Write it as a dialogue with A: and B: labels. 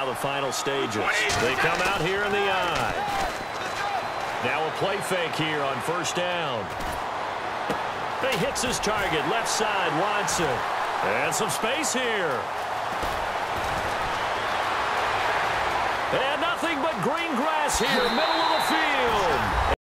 A: now the final stages. They come out here in the I. Now a play fake here on first down. He hits his target, left side, Watson. And some space here. And nothing but green grass here, middle of the field.